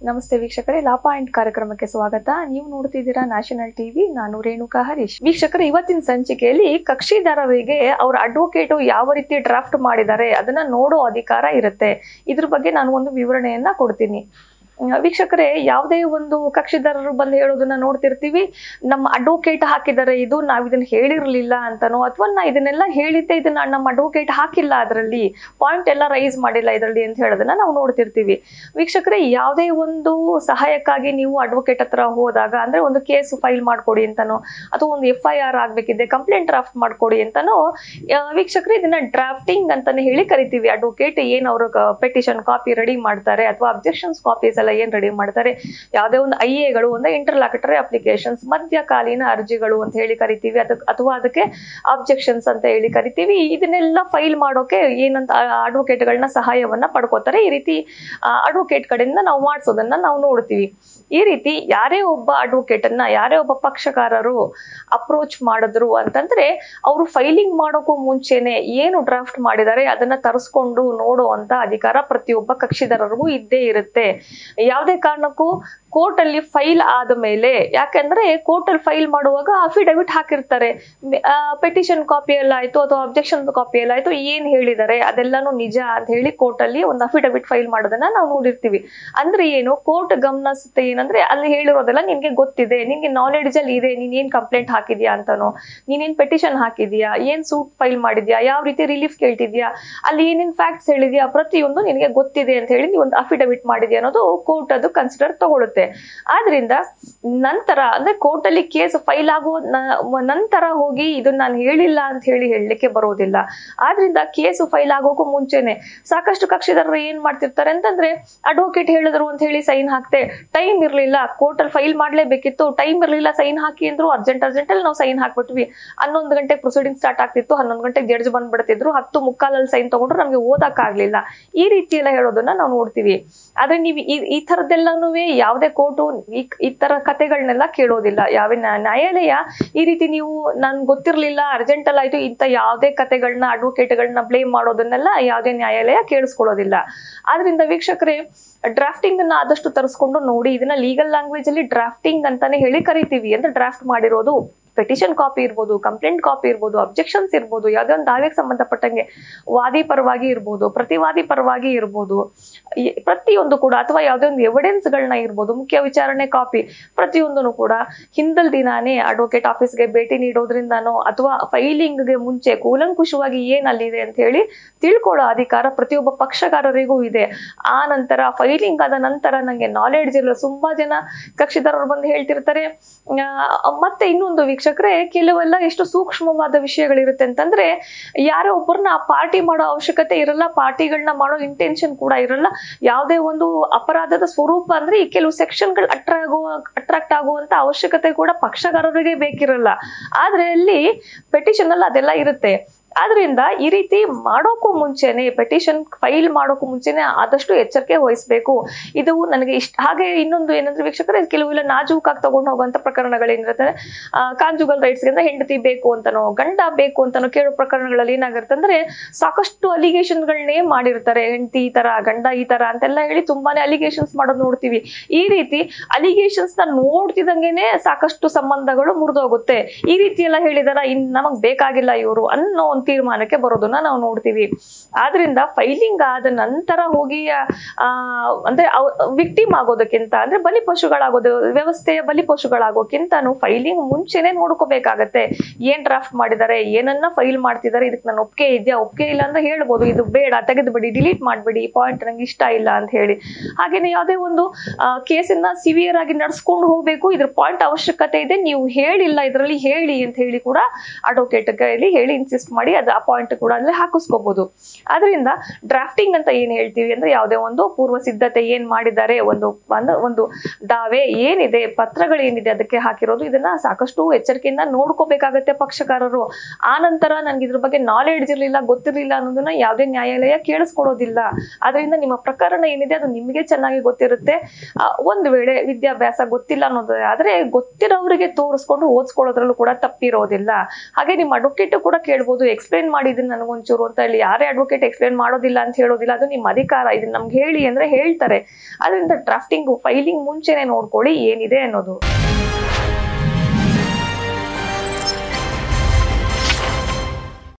ನಮಸ್ತೆ ವೀಕ್ಷಕರೇ, ಲಾ ಪಾಯಿಂಟ್ ಕಾರ್ಯಕ್ರಮಕ್ಕೆ ಸ್ವಾಗತ. ನೀವು ನೋಡ್ತಿದ್ದೀರಾ ನ್ಯಾಷನಲ್ ಟಿವಿ. ನಾನು ರೇಣುಕಾ ಹರೀಶ್. ವೀಕ್ಷಕರೇ, ಇವತ್ತಿನ ಸಂಚಿಕೆಯಲ್ಲಿ ಕಕ್ಷಿದಾರರಿಗೆ ಅವರ ಅಡ್ವೊಕೇಟ್ ಯಾವ ರೀತಿ ಡ್ರಾಫ್ಟ್ ಮಾಡಿದ್ದಾರೆ ಅದನ್ನ ನೋಡೋ ಅಧಿಕಾರ ಇರುತ್ತೆ. ಇದ್ರ ಬಗ್ಗೆ ನಾನು ಒಂದು ವಿವರಣೆಯನ್ನ ಕೊಡ್ತೀನಿ. ವೀಕ್ಷಕರೇ, ಯಾವುದೇ ಒಂದು ಕಕ್ಷಿದಾರರು ಬಂದು ಹೇಳೋದನ್ನ ನೋಡ್ತಿರ್ತೀವಿ, ನಮ್ಮ ಅಡ್ವೊಕೇಟ್ ಹಾಕಿದ್ದಾರೆ, ಇದು ನಾವ್ ಇದನ್ನ ಹೇಳಿರ್ಲಿಲ್ಲ ಅಂತನೋ, ಅಥವಾ ನಾ ಇದನ್ನೆಲ್ಲ ಹೇಳಿದ್ದೆ, ಇದನ್ನ ನಮ್ಮ ಅಡ್ವೊಕೇಟ್ ಹಾಕಿಲ್ಲ, ಅದರಲ್ಲಿ ಪಾಯಿಂಟ್ ಎಲ್ಲ ರೈಸ್ ಮಾಡಿಲ್ಲ ಇದರಲ್ಲಿ ಅಂತ ಹೇಳೋದನ್ನ ನಾವು ನೋಡ್ತಿರ್ತೀವಿ. ವೀಕ್ಷಕರೇ, ಯಾವುದೇ ಒಂದು ಸಹಾಯಕ್ಕಾಗಿ ನೀವು ಅಡ್ವೊಕೇಟ್ ಹತ್ರ ಹೋದಾಗ, ಅಂದ್ರೆ ಒಂದು ಕೇಸ್ ಫೈಲ್ ಮಾಡ್ಕೊಡಿ ಅಂತನೋ, ಅಥವಾ ಒಂದು FIR ಆಗ್ಬೇಕಿದೆ, ಕಂಪ್ಲೇಂಟ್ ಡ್ರಾಫ್ಟ್ ಮಾಡ್ಕೊಡಿ ಅಂತನೋ, ವೀಕ್ಷಕರೇ ಇದನ್ನ ಡ್ರಾಫ್ಟಿಂಗ್ ಅಂತಾನೆ ಹೇಳಿ ಕರಿತೀವಿ. ಅಡ್ವೊಕೇಟ್ ಏನ್ ಅವರು ಪೆಟಿಷನ್ ಕಾಪಿ ರೆಡಿ ಮಾಡ್ತಾರೆ, ಅಥವಾ ಅಬ್ಜೆಕ್ಷನ್ಸ್ ಕಾಪೀಸ್ ಎಲ್ಲ ಏನ್ ರೆಡಿ ಮಾಡ್ತಾರೆ, ಯಾವುದೇ ಒಂದು IAಗಳು, ಒಂದು ಇಂಟರ್ಲಾಕ್ಯುಟರಿ ಅಪ್ಲಿಕೇಶನ್ಸ್, ಮಧ್ಯಕಾಲೀನ ಅರ್ಜಿಗಳು ಅಂತ ಹೇಳಿ ಕರಿತೀವಿ, ಅಥವಾ ಅದಕ್ಕೆ ಅಬ್ಜೆಕ್ಷನ್ಸ್ ಅಂತ ಹೇಳಿ ಕರಿತೀವಿ. ಇದನ್ನೆಲ್ಲ ಫೈಲ್ ಮಾಡೋಕೆ ಏನಂತ ಅಡ್ವೊಕೇಟ್ಗಳನ್ನ ಸಹಾಯವನ್ನ ಪಡ್ಕೋತಾರೆ. ಈ ರೀತಿ ಅಡ್ವೊಕೇಟ್ ಕಡೆಯಿಂದ ನಾವು ಮಾಡಿಸೋದನ್ನ ನಾವು ನೋಡ್ತೀವಿ. ಈ ರೀತಿ ಯಾರೇ ಒಬ್ಬ ಅಡ್ವೊಕೇಟ್ ಅನ್ನ, ಯಾರೇ ಒಬ್ಬ ಪಕ್ಷಕಾರರು ಅಪ್ರೋಚ್ ಮಾಡಿದ್ರು ಅಂತಂದ್ರೆ, ಅವರು ಫೈಲಿಂಗ್ ಮಾಡೋಕ್ಕೂ ಮುಂಚೆನೆ ಏನು ಡ್ರಾಫ್ಟ್ ಮಾಡಿದ್ದಾರೆ ಅದನ್ನ ತರಿಸ್ಕೊಂಡು ನೋಡೋ ಅಂತ ಅಧಿಕಾರ ಪ್ರತಿಯೊಬ್ಬ ಕಕ್ಷಿದಾರರಿಗೂ ಇದ್ದೇ ಇರುತ್ತೆ. ಯಾವುದೇ ಕಾರಣಕ್ಕೂ ಕೋರ್ಟ್ ಅಲ್ಲಿ ಫೈಲ್ ಆದ ಮೇಲೆ, ಯಾಕಂದ್ರೆ ಕೋರ್ಟ್ ಅಲ್ಲಿ ಫೈಲ್ ಮಾಡುವಾಗ ಅಫಿಡವಿಟ್ ಹಾಕಿರ್ತಾರೆ, ಪೆಟಿಷನ್ ಕಾಪಿ ಎಲ್ಲ ಆಯ್ತು ಅಥವಾ ಅಬ್ಜೆಕ್ಷನ್ ಕಾಪಿ ಎಲ್ಲ ಆಯ್ತು, ಏನ್ ಹೇಳಿದ್ದಾರೆ ಅದೆಲ್ಲಾನು ನಿಜ ಅಂತ ಹೇಳಿ ಕೋರ್ಟ್ ಅಲ್ಲಿ ಒಂದು ಅಫಿಡವಿಟ್ ಫೈಲ್ ಮಾಡೋದನ್ನ ನಾವು ನೋಡಿರ್ತೀವಿ. ಅಂದ್ರೆ ಏನು, ಕೋರ್ಟ್ ಗಮನಿಸುತ್ತೆ ಏನಂದ್ರೆ, ಅಲ್ಲಿ ಹೇಳಿರೋದೆಲ್ಲ ನಿನ್ಗೆ ಗೊತ್ತಿದೆ, ನಿನ್ಗೆ ನಾಲೆಡ್ಜ್ ಅಲ್ಲಿ ಇದೆ, ನೀನ್ ಏನ್ ಕಂಪ್ಲೇಂಟ್ ಹಾಕಿದ್ಯಾ ಅಂತನೋ, ನೀನೇನ್ ಪೆಟಿಷನ್ ಹಾಕಿದ್ಯಾ, ಏನ್ ಸೂಟ್ ಫೈಲ್ ಮಾಡಿದ್ಯಾ, ಯಾವ ರೀತಿ ರಿಲೀಫ್ ಕೇಳ್ತಿದ್ಯಾ, ಅಲ್ಲಿ ಏನೇನ್ ಫ್ಯಾಕ್ಟ್ಸ್ ಹೇಳಿದ್ಯಾ, ಪ್ರತಿಯೊಂದು ನಿನಗೆ ಗೊತ್ತಿದೆ ಅಂತ ಹೇಳಿ ನೀವು ಒಂದು ಅಫಿಡವಿಟ್ ಮಾಡಿದ್ಯಾ ಅನ್ನೋದು ಕೋರ್ಟ್ ಅದು ಕನ್ಸಿಡರ್ ತಗೊಳುತ್ತೆ. ಆದ್ರಿಂದ ನಂತರ, ಅಂದ್ರೆ ಕೋರ್ಟ್ ಅಲ್ಲಿ ಕೇಸ್ ಫೈಲ್ ಆಗೋ ನಂತರ ಹೋಗಿ ಇದನ್ನ ನಾನು ಹೇಳಿಲ್ಲ ಅಂತ ಹೇಳಿ ಹೇಳಲಿಕ್ಕೆ ಬರೋದಿಲ್ಲ. ಆದ್ರಿಂದ ಕೇಸ್ ಫೈಲ್ ಆಗೋಕ್ಕೂ ಮುಂಚೆನೆ ಸಾಕಷ್ಟು ಕಕ್ಷಿದಾರರು ಏನ್ ಮಾಡ್ತಿರ್ತಾರೆ ಅಂತಂದ್ರೆ, ಅಡ್ವೊಕೇಟ್ ಹೇಳಿದ್ರು ಅಂತ ಹೇಳಿ ಸೈನ್ ಹಾಕ್ತೆ, ಟೈಮ್ ಇರ್ಲಿಲ್ಲ, ಕೋರ್ಟ್ ಅಲ್ಲಿ ಫೈಲ್ ಮಾಡ್ಲೇಬೇಕಿತ್ತು, ಟೈಮ್ ಇರ್ಲಿಲ್ಲ, ಸೈನ್ ಹಾಕಿ ಅಂದ್ರು, ಅರ್ಜೆಂಟ್ ಅಲ್ಲಿ ನಾವು ಸೈನ್ ಹಾಕ್ಬಿಟ್ವಿ, 11 ಗಂಟೆಗೆ ಪ್ರೊಸೀಡಿಂಗ್ ಸ್ಟಾರ್ಟ್ ಆಗ್ತಿತ್ತು, 11 ಗಂಟೆಗೆ ಜಡ್ಜ್ ಬಂದ್ಬಿಡ್ತಿದ್ರು, 10:45 ಸೈನ್ ತಗೊಂಡ್ರು, ನಮ್ಗೆ ಓದಕ್ ಆಗ್ಲಿಲ್ಲ, ಈ ರೀತಿ ಎಲ್ಲ ಹೇಳೋದನ್ನ ನಾವು ನೋಡ್ತೀವಿ. ಆದ್ರೆ ನೀವು ಈ ತರದ್ದೆಲ್ಲಾನು ಯಾವುದೇ ಕೋರ್ಟು ಈ ತರ ಕಥೆಗಳನ್ನೆಲ್ಲ ಕೇಳೋದಿಲ್ಲ. ಯಾವ ನ್ಯಾಯಾಲಯ ಈ ರೀತಿ ನೀವು ನನ್ಗೆ ಗೊತ್ತಿರ್ಲಿಲ್ಲ, ಅರ್ಜೆಂಟ್ ಅಲ್ಲಿ ಆಯ್ತು, ಇಂತ ಯಾವುದೇ ಕಥೆಗಳನ್ನ, ಅಡ್ವೊಕೇಟ್ಗಳನ್ನ ಬ್ಲೇಮ್ ಮಾಡೋದನ್ನೆಲ್ಲ ಯಾವುದೇ ನ್ಯಾಯಾಲಯ ಕೇಳಿಸ್ಕೊಳ್ಳೋದಿಲ್ಲ. ಆದ್ರಿಂದ ವೀಕ್ಷಕರೇ, ಡ್ರಾಫ್ಟಿಂಗ್ ಅನ್ನ ಆದಷ್ಟು ತರಿಸ್ಕೊಂಡು ನೋಡಿ. ಇದನ್ನ ಲೀಗಲ್ ಲ್ಯಾಂಗ್ವೇಜ್ ಅಲ್ಲಿ ಡ್ರಾಫ್ಟಿಂಗ್ ಅಂತಾನೆ ಹೇಳಿ ಕರಿತೀವಿ. ಅಂದ್ರೆ ಡ್ರಾಫ್ಟ್ ಮಾಡಿರೋದು ಪೆಟಿಷನ್ ಕಾಪಿ ಇರ್ಬೋದು, ಕಂಪ್ಲೇಂಟ್ ಕಾಪಿ ಇರ್ಬೋದು, ಅಬ್ಜೆಕ್ಷನ್ಸ್ ಇರ್ಬೋದು, ಯಾವುದೇ ಒಂದು ದಾವೆಗೆ ಸಂಬಂಧಪಟ್ಟಂಗೆ ವಾದಿ ಪರವಾಗಿ ಇರ್ಬೋದು, ಪ್ರತಿವಾದಿ ಪರವಾಗಿ ಇರ್ಬೋದು, ಪ್ರತಿಯೊಂದು ಕೂಡ, ಅಥವಾ ಯಾವುದೇ ಒಂದು ಎವಿಡೆನ್ಸ್ ಗಳನ್ನ ಇರ್ಬೋದು, ಮುಖ್ಯ ವಿಚಾರಣೆ ಕಾಪಿ, ಪ್ರತಿಯೊಂದನ್ನು ಕೂಡ ಹಿಂದಲ್ ದಿನಾನೇ ಅಡ್ವೊಕೇಟ್ ಆಫೀಸ್ಗೆ ಭೇಟಿ ನೀಡೋದ್ರಿಂದಾನೋ, ಅಥವಾ ಫೈಲಿಂಗ್ಗೆ ಮುಂಚೆ ಕೂಲಂಕುಷವಾಗಿ ಏನ್ ಅಲ್ಲಿದೆ ಅಂತ ಹೇಳಿ ತಿಳ್ಕೊಳ್ಳೋ ಅಧಿಕಾರ ಪ್ರತಿಯೊಬ್ಬ ಪಕ್ಷಕಾರರಿಗೂ ಇದೆ. ಆ ನಂತರ ಫೈಲಿಂಗ್ ಆದ ನಂತರ ನಂಗೆ ನಾಲೆಡ್ಜ್ ಇಲ್ಲ, ತುಂಬಾ ಜನ ಕಕ್ಷಿದಾರರು ಬಂದು ಹೇಳ್ತಿರ್ತಾರೆ. ಮತ್ತೆ ಇನ್ನೊಂದು ವೀಕ್ಷಕರೇ, ಕೆಲವೆಲ್ಲ ಎಷ್ಟು ಸೂಕ್ಷ್ಮವಾದ ವಿಷಯಗಳಿರುತ್ತೆ ಅಂತಂದ್ರೆ, ಯಾರೋ ಒಬ್ಬರನ್ನ ಪಾರ್ಟಿ ಮಾಡೋ ಅವಶ್ಯಕತೆ ಇರಲ್ಲ, ಪಾರ್ಟಿಗಳನ್ನ ಮಾಡೋ ಇಂಟೆನ್ಷನ್ ಕೂಡ ಇರಲ್ಲ. ಯಾವುದೇ ಒಂದು ಅಪರಾಧದ ಸ್ವರೂಪ ಅಂದ್ರೆ ಈ ಕೆಲವು ಸೆಕ್ಷನ್ಗಳು ಅಟ್ರಾಕ್ಟ್ ಆಗುವಂತ ಅವಶ್ಯಕತೆ ಕೂಡ ಪಕ್ಷಗಾರರಿಗೆ ಬೇಕಿರಲ್ಲ. ಆದ್ರೆ ಅಲ್ಲಿ ಪೆಟಿಷನ್ ಅಲ್ಲಿ ಅದೆಲ್ಲ ಇರುತ್ತೆ. ಆದ್ರಿಂದ ಈ ರೀತಿ ಮಾಡೋಕ್ಕೂ ಮುಂಚೆನೆ, ಪೆಟಿಷನ್ ಫೈಲ್ ಮಾಡೋಕ್ಕೂ ಮುಂಚೆನೆ ಆದಷ್ಟು ಎಚ್ಚರಿಕೆ ವಹಿಸ್ಬೇಕು. ಇದು ನನಗೆ ಹಾಗೆ ಇನ್ನೊಂದು ಏನಂದ್ರೆ ವೀಕ್ಷಕರೇ, ಕೆಲವೆಲ್ಲ ನಾಜೂಕಾಗಿ ತಗೊಂಡು ಹೋಗುವಂತ ಪ್ರಕರಣಗಳೇನಿರುತ್ತೆ, ಕಾಂಜುಗಲ್ ರೈಟ್ಸ್ ಅಂದ್ರೆ ಹೆಂಡತಿ ಬೇಕು ಅಂತನೋ, ಗಂಡ ಬೇಕು ಅಂತನೋ ಕೇಳೋ ಪ್ರಕರಣಗಳಲ್ಲಿ ಏನಾಗಿರುತ್ತೆ ಅಂದ್ರೆ, ಸಾಕಷ್ಟು ಅಲಿಗೇಷನ್ ಗಳನ್ನೇ ಮಾಡಿರ್ತಾರೆ. ಹೆಂಡತಿ ಈ ತರ, ಗಂಡ ಈ ತರ ಅಂತೆಲ್ಲ ಹೇಳಿ ತುಂಬಾನೇ ಅಲಿಗೇಷನ್ಸ್ ಮಾಡೋದು ನೋಡ್ತೀವಿ. ಈ ರೀತಿ ಅಲಿಗೇಷನ್ಸ್ ನ ನೋಡ್ತಿದಂಗೆನೆ ಸಾಕಷ್ಟು ಸಂಬಂಧಗಳು ಮುರಿದೋಗುತ್ತೆ. ಈ ರೀತಿ ಎಲ್ಲ ಹೇಳಿದಾರ, ನಮಗ್ ಬೇಕಾಗಿಲ್ಲ ಇವರು ಅನ್ನೋ ತೀರ್ಮಾನಕ್ಕೆ ಬರೋದನ್ನ ನಾವು ನೋಡ್ತೀವಿ. ಆದ್ರಿಂದ ಫೈಲಿಂಗ್ ಆದ ನಂತರ ಹೋಗಿ ಅಂದ್ರೆ ವಿಕ್ಟಿಮ್ ಆಗೋದಕ್ಕಿಂತ, ಅಂದ್ರೆ ಬಲಿಪಶುಗಳಾಗೋದು, ವ್ಯವಸ್ಥೆಯ ಬಲಿಪಶುಗಳಾಗೋಕ್ಕಿಂತಾನು ಫೈಲಿಂಗ್ ಮುಂಚೆನೆ ನೋಡ್ಕೋಬೇಕಾಗತ್ತೆ. ಏನ್ ಡ್ರಾಫ್ಟ್ ಮಾಡಿದ್ದಾರೆ, ಏನನ್ನ ಫೈಲ್ ಮಾಡ್ತಿದ್ದಾರೆ, ಇದಕ್ಕೆ ನಾನು ಒಪ್ಪಿಗೆ ಇದೆಯಾ, ಒಪ್ಪಿಗೆ ಇಲ್ಲ ಅಂದ್ರೆ ಹೇಳ್ಬೋದು, ಇದು ಬೇಡ, ತೆಗೆದುಬಿಡಿ, ಡಿಲೀಟ್ ಮಾಡ್ಬಿಡಿ, ಈ ಪಾಯಿಂಟ್ ನಂಗೆ ಇಷ್ಟ ಇಲ್ಲ ಅಂತ ಹೇಳಿ. ಹಾಗೇನೆ ಯಾವುದೇ ಒಂದು ಕೇಸನ್ನ ಸಿವಿಯರ್ ಆಗಿ ನಡ್ಸ್ಕೊಂಡು ಹೋಗ್ಬೇಕು, ಇದ್ರ ಪಾಯಿಂಟ್ ಅವಶ್ಯಕತೆ ಇದೆ, ನೀವು ಹೇಳಿಲ್ಲ ಇದರಲ್ಲಿ ಹೇಳಿ ಅಂತ ಹೇಳಿ ಕೂಡ ಅಡ್ವೊಕೇಟ್ ಕೈಲಿ ಹೇಳಿ ಇನ್ಸಿಸ್ಟ್ ಮಾಡಿ ಅದು ಆ ಪಾಯಿಂಟ್ ಕೂಡ ಅಲ್ಲೇ ಹಾಕಿಸ್ಕೋಬಹುದು. ಆದ್ರಿಂದ ಡ್ರಾಫ್ಟಿಂಗ್ ಅಂತ ಏನ್ ಹೇಳ್ತೀವಿ ಅಂದ್ರೆ, ಯಾವುದೇ ಒಂದು ಪೂರ್ವ ಸಿದ್ಧತೆ ಏನ್ ಮಾಡಿದ್ದಾರೆ, ಒಂದು ದಾವೆ ಏನಿದೆ, ಪತ್ರಗಳೇನಿದೆ ಅದಕ್ಕೆ ಹಾಕಿರೋದು, ಇದನ್ನ ಸಾಕಷ್ಟು ಎಚ್ಚರಿಕೆಯಿಂದ ನೋಡ್ಕೋಬೇಕಾಗತ್ತೆ ಪಕ್ಷಕಾರರು. ಆ ನಂತರ ನನ್ಗೆ ಇದ್ರ ಬಗ್ಗೆ ನಾಲೆಡ್ಜ್ ಇರ್ಲಿಲ್ಲ, ಗೊತ್ತಿರ್ಲಿಲ್ಲ ಅನ್ನೋದನ್ನ ಯಾವುದೇ ನ್ಯಾಯಾಲಯ ಕೇಳಿಸ್ಕೊಡೋದಿಲ್ಲ. ಆದ್ರಿಂದ ನಿಮ್ಮ ಪ್ರಕರಣ ಏನಿದೆ ಅದು ನಿಮಗೆ ಚೆನ್ನಾಗಿ ಗೊತ್ತಿರುತ್ತೆ. ಒಂದು ವೇಳೆ ವಿದ್ಯಾಭ್ಯಾಸ ಗೊತ್ತಿಲ್ಲ ಅನ್ನೋದು ಆದ್ರೆ, ಗೊತ್ತಿರೋರಿಗೆ ತೋರಿಸ್ಕೊಂಡು ಓದಿಸ್ಕೊಳ್ಳೋದ್ರಲ್ಲೂ ಕೂಡ ತಪ್ಪಿರೋದಿಲ್ಲ. ಹಾಗೆ ನಿಮ್ಮ ಅಡ್ವೊಕೇಟ್ ಕೂಡ ಕೇಳ್ಬೋದು, ಎಕ್ಸ್ಪ್ಲೇನ್ ಮಾಡಿದ್ದೀನಿ ನನಗೊಂಚೂರು ಅಂತ ಹೇಳಿ ಯಾರೇ ಅಡ್ವೊಕೇಟ್ ಎಕ್ಸ್ಪ್ಲೇನ್ ಮಾಡೋದಿಲ್ಲ ಅಂತ ಹೇಳೋದಿಲ್ಲ, ಅದು ನಿಮ್ಮ ಅಧಿಕಾರ, ಇದನ್ನ ನಮ್ಗೆ ಹೇಳಿ ಅಂದ್ರೆ ಹೇಳ್ತಾರೆ. ಅದರಿಂದ ಡ್ರಾಫ್ಟಿಂಗ್ ಫೈಲಿಂಗ್ ಮುಂಚೆನೆ ನೋಡ್ಕೊಳ್ಳಿ ಏನಿದೆ ಅನ್ನೋದು.